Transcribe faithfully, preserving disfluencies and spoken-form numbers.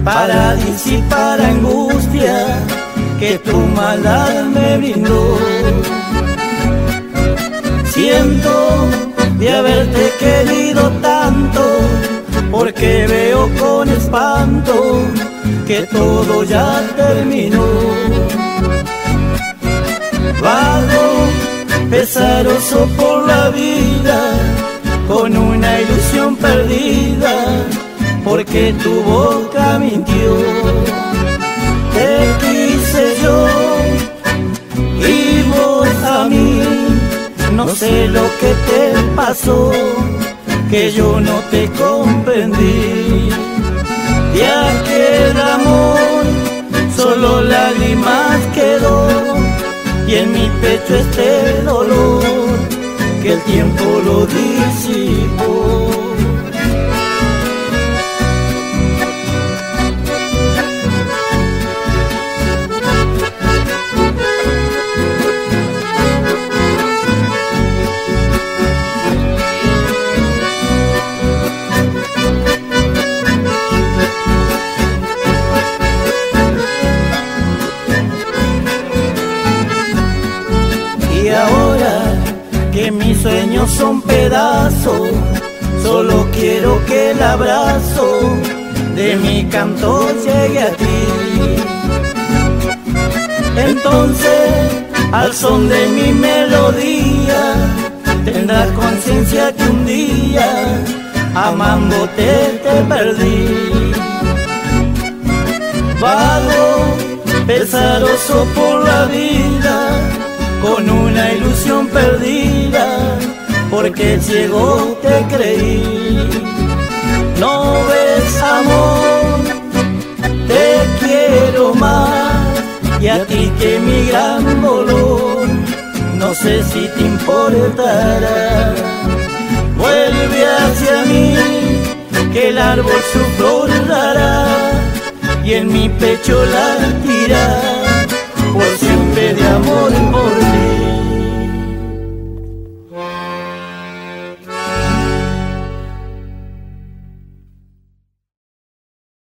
para disipar angustia que tu maldad me brindó. Siento de haberte querido tanto, porque veo con espanto que todo ya terminó. Vago, pesaroso por la vida, con una ilusión perdida, porque tu boca mintió. Te quise yo y vos a mí, no sé lo que te pasó, que yo no te comprendí. De aquel amor solo lágrimas quedó, y en mi pecho este dolor que el tiempo lo disipó. Y ahora que mis sueños son pedazos, solo quiero que el abrazo de mi canto llegue a ti. Entonces, al son de mi melodía, tendrás conciencia que un día, amándote te perdí. Vago, pesaroso por la vida, con una ilusión perdida, porque ciego te creí. No ves, amor, te quiero más, y a ti que mi gran dolor, no sé si te importará. Vuelve hacia mí, que el árbol su flor dará, y en mi pecho latirá por siempre de amor por ti.